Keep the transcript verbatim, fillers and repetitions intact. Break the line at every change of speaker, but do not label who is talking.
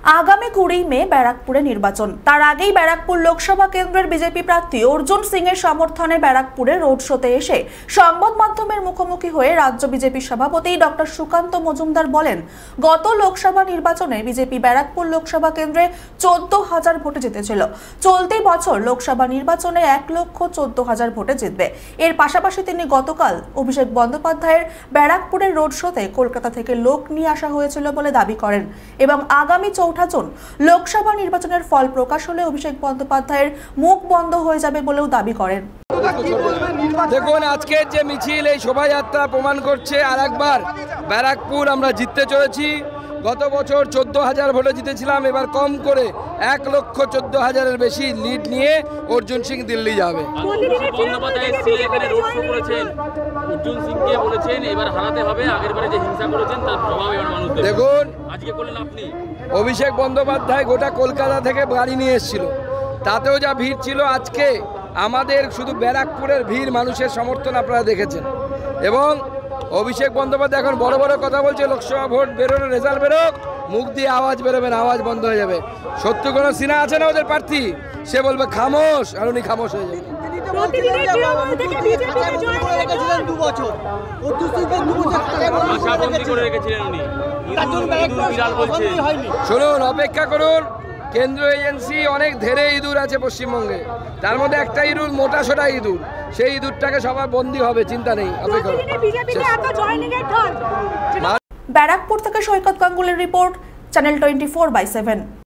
আগামী কুড়ি মে ব্যারাকপুরে নির্বাচন। তার আগেই ব্যারাকপুর লোকসভা কেন্দ্রের বিজেপি প্রার্থী অর্জুন সিং এর সমর্থনে ব্যারাকপুরে রোড শোতে এসে সংবাদ মাধ্যমের মুখোমুখি হয়ে রাজ্য বিজেপি সভাপতি ডক্টর সুকান্ত মজুমদার বলেন, গত লোকসভা নির্বাচনে বিজেপি ব্যারাকপুর লোকসভা কেন্দ্রে চোদ্দ হাজার ভোটে জিতেছিল। চলতি বছর লোকসভা নির্বাচনে এক লক্ষ চোদ্দ হাজার ভোটে জিতবে। এর পাশাপাশি তিনি গতকাল অভিষেক বন্দ্যোপাধ্যায়ের ব্যারাকপুরের রোড শোতে কলকাতা থেকে লোক নিয়ে আসা হয়েছিল বলে দাবি করেন এবং আগামী চৌঠা জুন লোকসভা নির্বাচনের ফল প্রকাশ হলে অভিষেক বন্দ্যোপাধ্যায়ের মুখ বন্ধ হয়ে যাবে বলেও দাবি করেন।
দেখুন, আজকের যে মিছিল, এই শোভাযাত্রা প্রমাণ করছে আর একবার ব্যারাকপুর আমরা জিততে চলেছি। গত বছর চোদ্দ হাজার ভোটে জিতেছিলাম, এবার কম করে এক লক্ষ চোদ্দ হাজারের বেশি লিড নিয়ে অর্জুন সিং দিল্লি যাবে। দেখুন, অভিষেক বন্দ্যোপাধ্যায় গোটা কলকাতা থেকে গাড়ি নিয়ে এসেছিল, তাতেও যা ভিড় ছিল, আজকে আমাদের শুধু ব্যারাকপুরের ভিড়, মানুষের সমর্থন আপনারা দেখেছেন। এবং অভিষেক বন্দ্যোপাধ্যায় এখন বড় বড় কথা বলছে, লোকসভা ভোট বেরোনো, রেজাল্ট বেরোক, মুখ দিয়ে আওয়াজ বেরোবে না, আওয়াজ বন্ধ হয়ে যাবে। সত্য কোনো সিনা আছে না ওদের প্রার্থী, সে বলবে খামোশ, আর উনি খামোশ হয়ে যাবে। শুনুন, অপেক্ষা করুন, কেন্দ্রীয় এজেন্সি অনেক ধেরে ইঁদুর আছে পশ্চিমবঙ্গে, তার মধ্যে একটা ইঁদুর মোটা সোটা ইঁদুর, সেই ইঁদুরটাকে সবার বন্দী হবে, চিন্তা নেই, অপেক্ষা।
ব্যারাকপুর থেকে সৈকত গাঙ্গুলির report, channel twenty four by seven.